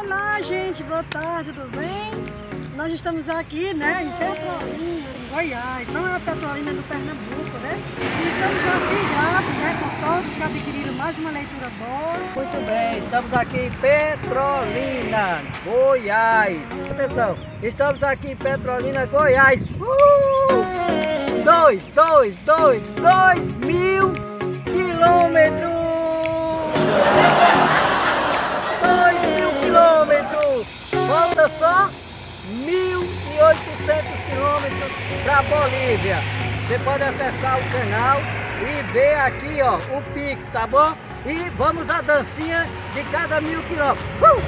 Olá, gente, boa tarde, tudo bem? Nós estamos aqui, né, em Petrolina, em Goiás, não é a Petrolina do Pernambuco, né? E estamos assim gratos, né, por todos que adquiriram mais uma leitura boa. Muito bem, estamos aqui em Petrolina, Goiás. Atenção, estamos aqui em Petrolina, Goiás. 2.000 quilômetros! 2.000 quilômetros! Falta só 1.800 quilômetros para a Bolívia. Você pode acessar o canal e ver aqui, ó, o Pix, tá bom? E vamos à dancinha de cada 1.000 quilômetros.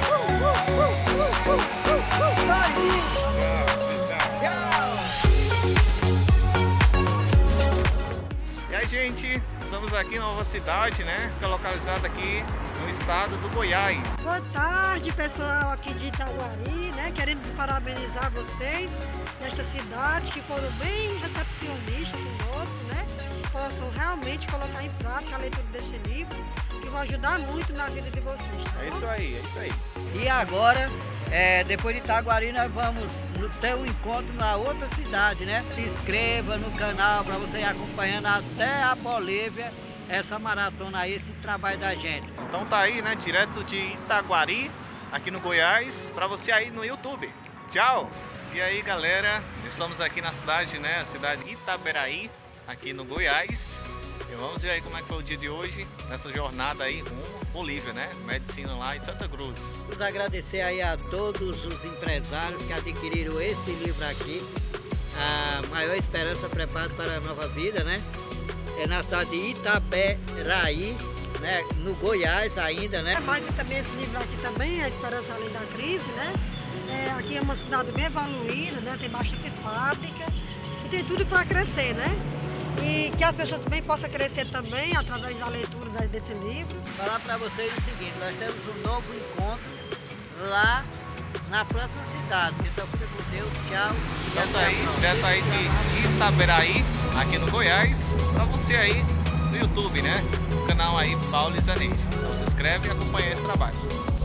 E aí, gente, estamos aqui em Nova Cidade, né? Que é localizada aqui no estado do Goiás. Boa tarde, pessoal aqui de Itaguari, né? Querendo parabenizar vocês nesta cidade que foram bem recepcionistas conosco, né? Possam realmente colocar em prática a leitura deste livro, que vai ajudar muito na vida de vocês. Tá? É isso aí, é isso aí. E agora, depois de Itaguari, nós vamos ter um encontro na outra cidade, né? Se inscreva no canal para você ir acompanhando até a Bolívia essa maratona aí, esse trabalho da gente. Então tá aí, né? Direto de Itaguari, aqui no Goiás, para você aí no YouTube. Tchau! E aí, galera, estamos aqui na cidade, né? A cidade de Itaberaí, aqui no Goiás. E vamos ver aí como é que foi o dia de hoje, nessa jornada aí rumo à Bolívia, né? Medicina lá em Santa Cruz. Vamos agradecer aí a todos os empresários que adquiriram esse livro aqui, A Maior Esperança Prepara para a Nova Vida, né? É na cidade de Itaberaí, né? No Goiás ainda, né? Mas também esse livro aqui também, A Esperança Além da Crise, né? Aqui é uma cidade bem evoluída, né? Tem bastante fábrica e tem tudo para crescer, né? E que as pessoas também possam crescer também através da leitura desse livro. Falar para vocês o seguinte, nós temos um novo encontro lá na próxima cidade. Então fica com Deus, tchau. Então tá aí, direto aí de Itaberaí, aqui no Goiás, para você aí no YouTube, né? O canal aí Paulo Zanetti. Então se inscreve e acompanha esse trabalho.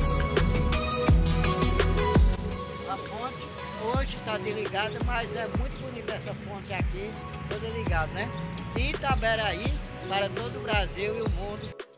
A fonte hoje está desligada, mas é muito bonita essa fonte aqui, toda ligada, né? De Itaberaí para todo o Brasil e o mundo.